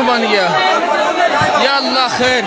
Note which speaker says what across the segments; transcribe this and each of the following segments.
Speaker 1: کیوں بن گیا؟ یا اللہ خیر۔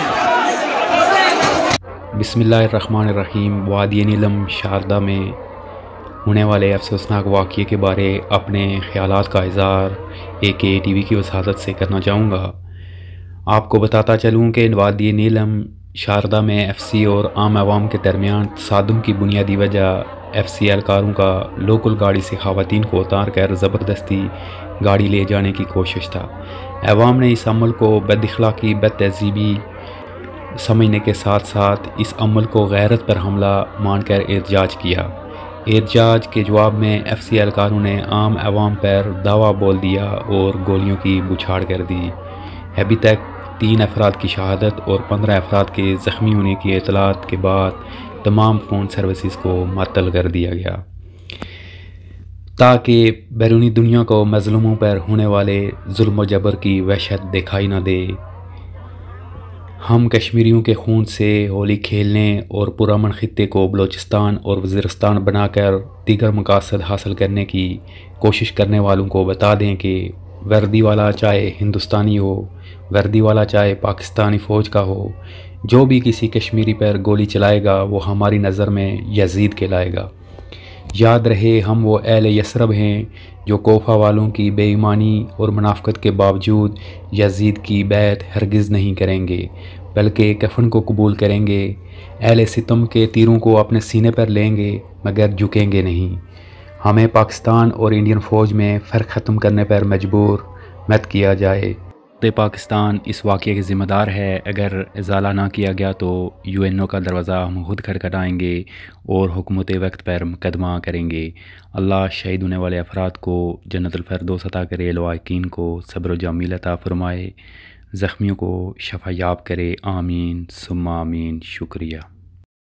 Speaker 2: بسم اللہ الرحمن الرحیم۔ وادی نیلم شاردا میں ہونے والے افسوسناک واقعے کے بارے اپنے خیالات کا اظہار AKTV کی وساطت سے کرنا چاہوں گا۔ آپ کو بتاتا چلوں کہ وادی نیلم شاردا میں FC اور عام عوام کے درمیان تصادم کی بنیادی وجہ FC اہلکاروں کا لوکل گاڑی سے خواتین کو اتار کر زبردستی گاڑی لے جانے کی کوشش تھا۔ عوام نے اس عمل کو بد اخلاقی، بد تہذیبی سمجھنے کے ساتھ ساتھ اس عمل کو غیرت پر حملہ مان کر احتجاج کیا۔ احتجاج کے جواب میں FC اہلکاروں نے عام عوام پر دعویٰ بول دیا اور گولیوں کی بچھاڑ کر دی۔ ابھی تک 3 افراد کی شہادت اور 15 افراد کے زخمی ہونے کی اطلاعات کے بعد تمام فون سروسز کو معطل کر دیا گیا تاکہ بیرونی دنیا کو مظلوموں پر ہونے والے ظلم و جبر کی وحشت دکھائی نہ دے۔ ہم کشمیریوں کے خون سے ہولی کھیلنے اور پرامن خطے کو بلوچستان اور وزیرستان بنا کر دیگر مقاصد حاصل کرنے کی کوشش کرنے والوں کو بتا دیں کہ وردی والا چاہے ہندوستانی ہو، وردی والا چاہے پاکستانی فوج کا ہو، جو بھی کسی کشمیری پر گولی چلائے گا وہ ہماری نظر میں یزید کہلائے گا۔ یاد رہے ہم وہ اہل یثرب ہیں جو کوفہ والوں کی بے ایمانی اور منافقت کے باوجود یزید کی بیعت ہرگز نہیں کریں گے، بلکہ کفن کو قبول کریں گے۔ اہل ستم کے تیروں کو اپنے سینے پر لیں گے مگر جھکیں گے نہیں۔ ہمیں پاکستان اور انڈین فوج میں فرق ختم کرنے پر مجبور مت کیا جائے۔ پاکستان اس واقعے کے ذمہ دار ہے۔ اگر ازالہ نہ کیا گیا تو UNO کا دروازہ ہم خود کھٹکھٹائیں گے اور حکومت وقت پر مقدمہ کریں گے۔ اللہ شہید ہونے والے افراد کو جنت الفردوس عطا کرے، لواحقین کو صبر و جمیل عطا فرمائے، زخمیوں کو شفا یاب کرے، آمین ثم آمین۔ شکریہ۔